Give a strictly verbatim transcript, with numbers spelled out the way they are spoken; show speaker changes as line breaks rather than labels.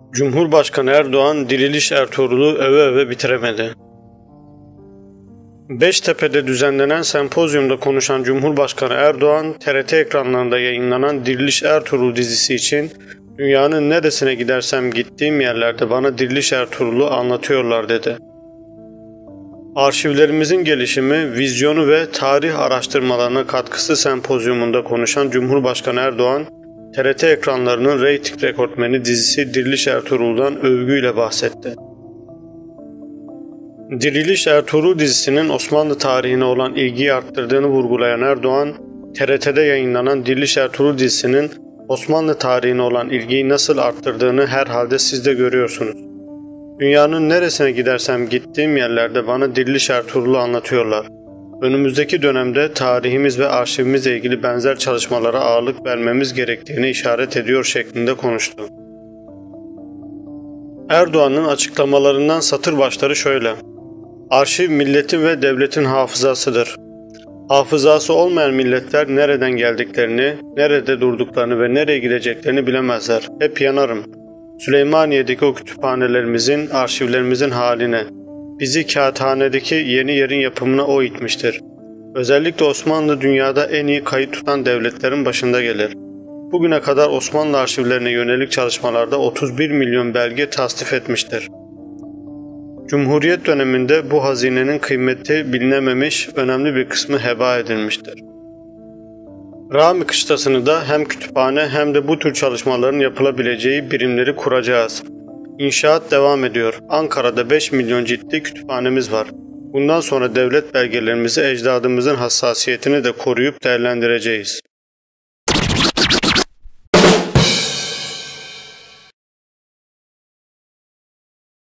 Cumhurbaşkanı Erdoğan Diriliş Ertuğrul'u öve öve bitiremedi. Beştepe'de düzenlenen sempozyumda konuşan Cumhurbaşkanı Erdoğan, T R T ekranlarında yayınlanan Diriliş Ertuğrul dizisi için "Dünyanın neresine gidersem gittiğim yerlerde bana Diriliş Ertuğrul'u anlatıyorlar" dedi. Arşivlerimizin gelişimi, vizyonu ve tarih araştırmalarına katkısı sempozyumunda konuşan Cumhurbaşkanı Erdoğan, T R T ekranlarının reyting rekortmeni dizisi Diriliş Ertuğrul'dan övgüyle bahsetti. Diriliş Ertuğrul dizisinin Osmanlı tarihine olan ilgiyi arttırdığını vurgulayan Erdoğan, T R T'de yayınlanan Diriliş Ertuğrul dizisinin Osmanlı tarihine olan ilgiyi nasıl arttırdığını herhalde siz de görüyorsunuz. Dünyanın neresine gidersem gittiğim yerlerde bana Diriliş Ertuğrul'u anlatıyorlar. Önümüzdeki dönemde tarihimiz ve arşivimizle ilgili benzer çalışmalara ağırlık vermemiz gerektiğini işaret ediyor şeklinde konuştu. Erdoğan'ın açıklamalarından satır başları şöyle: Arşiv milletin ve devletin hafızasıdır. Hafızası olmayan milletler nereden geldiklerini, nerede durduklarını ve nereye gideceklerini bilemezler. Hep yanarım. Süleymaniye'deki o kütüphanelerimizin, arşivlerimizin haline, bizi kağıthanedeki yeni yerin yapımına o itmiştir. Özellikle Osmanlı dünyada en iyi kayıt tutan devletlerin başında gelir. Bugüne kadar Osmanlı arşivlerine yönelik çalışmalarda otuz bir milyon belge tasnif etmiştir. Cumhuriyet döneminde bu hazinenin kıymeti bilinememiş, önemli bir kısmı heba edilmiştir. Rami kışlasını da hem kütüphane hem de bu tür çalışmaların yapılabileceği birimleri kuracağız. İnşaat devam ediyor. Ankara'da beş milyon ciltli kütüphanemiz var. Bundan sonra devlet belgelerimizi, ecdadımızın hassasiyetini de koruyup değerlendireceğiz.